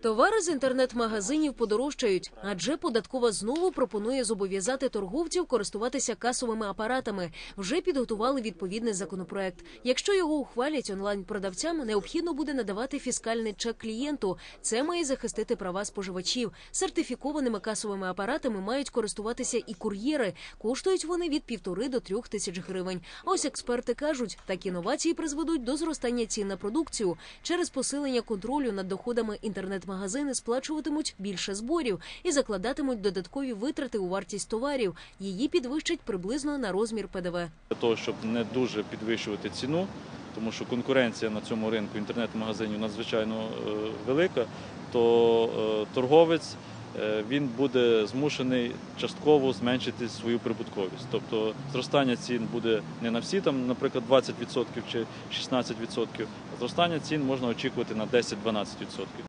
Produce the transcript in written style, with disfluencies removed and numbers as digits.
Товари з інтернет-магазинів подорожчають, адже податкова знову пропонує зобов'язати торговців користуватися касовими апаратами. Вже підготували відповідний законопроект. Якщо його ухвалять, онлайн-продавцям необхідно буде надавати фіскальний чек клієнту. Це має захистити права споживачів. Сертифікованими касовими апаратами мають користуватися і кур'єри. Коштують вони від 1,5 до 3 тисяч гривень. А ось експерти кажуть, такі новації призведуть до зростання цін на продукцію. Через посилення контролю над доходами інтернет-магазини сплачуватимуть більше зборів і закладатимуть додаткові витрати у вартість товарів. Її підвищать приблизно на розмір ПДВ. Для того, щоб не дуже підвищувати ціну, тому що конкуренція на цьому ринку інтернет-магазинів надзвичайно велика, то торговець він буде змушений частково зменшити свою прибутковість. Тобто зростання цін буде не на всі, наприклад, 20% чи 16%, а зростання цін можна очікувати на 10-12%.